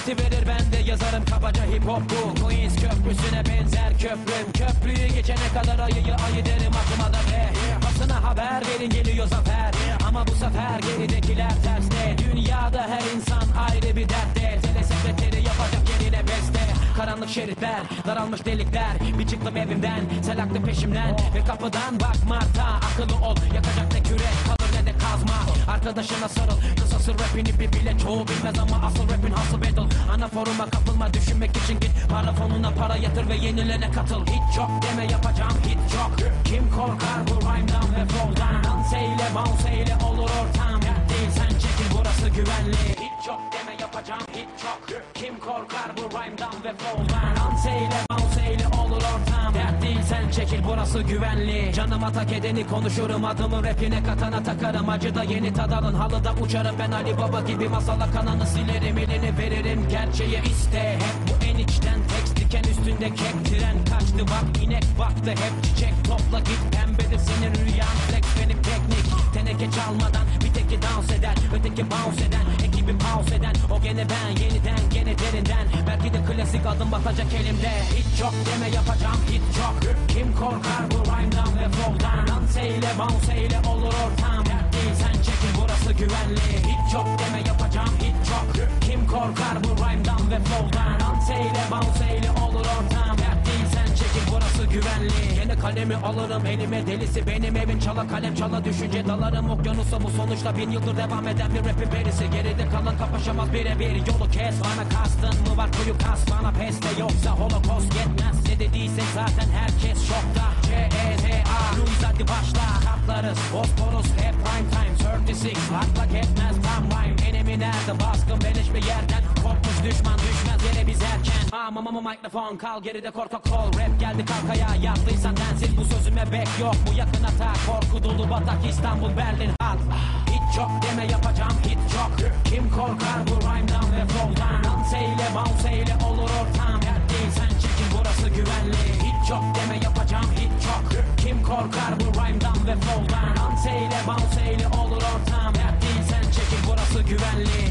Nefesi verir ben de yazarım kabaca hip hop bu. Queens köprüsüne benzer köprüm. Köprüyü geçene kadar ayı derim aklıma da be. Basına haber verin geliyor zafer. Ama bu sefer geridekiler terste. Dünyada her insan ayrı bir dertte. Telesekreteri yapacak yerine beste. Karanlık şeritler, daralmış delikler. Bir çıktım evimden, sel aktı peşimden. Ve kapıdan bak Marta, akıllı ol. Yakacak ne kürek kalır ne de kazma. Arkadaşına sarıl, kısası rapini bir bile çoğu bilmez ama asıl rapin hustle battle. Ana foruma kapılma, düşünmek için git. Para fonuna para yatır ve yenilene katıl. Hit çok deme, yapacağım hit çok. Kim korkar bu rhyme'dan ve flow'dan? Dans eyle, bounce eyle, olur ortam. Değil sen çekil, burası güvenli. Hit çok deme, yapacağım hit çok. Kim korkar bu rhyme'dan ve flow'dan? Dans eyle, bounce eyle, olur ortam. Dert değil sen çekil, burası güvenli. Canıma tak edeni konuşurum, adımı rapine katana takarım. Acıda yeni tadalın, halıda uçarım ben Ali Baba gibi. Masala kananı silerim, elini veririm gerçeğe iste. Hep bu en içten tekst diken üstünde kek. Tren kaçtı bak, inek baktı hep çiçek. Topla git, pembedir senin rüyan, flex benim teknik. Teneke çalmadan bir teki dans eder, öteki bounce eden, ekibi pause eden. O gene ben, yeniden gene derinden. Belki de klasik adım batacak elimde. Hit çok deme, yapacağım hit çok. Kim korkar bu rhyme'dan ve flow'dan? Dans eyle, bounce eyle, olur ortam. Dert değil sen çekil, burası güvenli. Hit çok deme, yapacağım hit çok. Kim korkar bu rhyme'dan ve flow'dan? Dans eyle, bounce eyle, olur ortam. Dert değil sen çekil, burası güvenli. Gene kalemi alırım elime, delisi benim evin. Çala kalem çala düşünce dalarım okyanusa. Bu sonuçta 1000 yıldır devam eden bir rapin perisi. Geride kalan kapışamaz birebir, yolu kes. Bana kastın mı var, kuyu kas bana peste. Yoksa holocaust yetmez, ne dediyse zaten herkes şokta. C-E-Z-A, Louis hadi başla. Katlarız, Bosporus hep prime time. 36, haklak etmez tam rhyme. Enemy nerede, baskın beleş bir yerden. Korkmuş düşman düşmez yere biz erken. Mama mikrofon kal geride, korkak kol. Rap geldi kalkaya, yaptıysan densiz. Bu sözüme bek yok, bu yakın hata. Korku dolu batak İstanbul Berlin halt. Hit çok deme, yapacağım hit çok. Kim korkar bu rhyme'dan ve flow'dan? Dans eyle, bounce eyle, olur ortam. Dert değil sen çekil, burası güvenli. Hit çok deme, yapacağım hit çok. Kim korkar bu rhyme'dan ve flow'dan? Dans eyle, bounce eyle, olur ortam. Dert değil sen çekil, burası güvenli.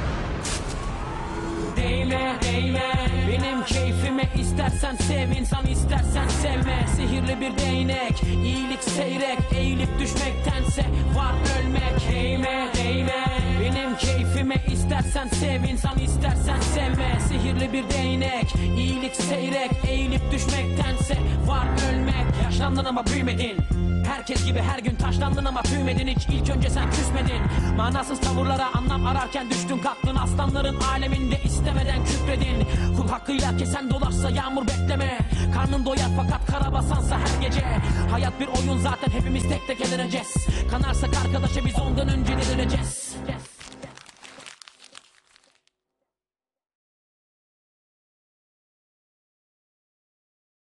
Değme, değme benim keyfime, istersen sev insan, istersen sevme. Sihirli bir değnek, iyilik seyrek, eğilip düşmektense var ölmek. Değme, değme benim keyfime, istersen sev insan, istersen sevme. Sihirli bir değnek, iyilik seyrek, eğilip düşmektense var ölmek. Yaşlandın ama büyümedin, herkes gibi her gün taşlandın ama büyümedin hiç. İlk önce sen küsmedin, manasız tavırlara anlam ararken düştün kalktın. Aslanların aleminde istemeden küfredin. Kul hakkıyla kesen dolarsa yağmur bekleme. Karnın doyar fakat karabasansa her gece. Hayat bir oyun zaten, hepimiz tek tek eleneceğiz. Kanarsak arkadaşa biz ondan önce delireceğiz.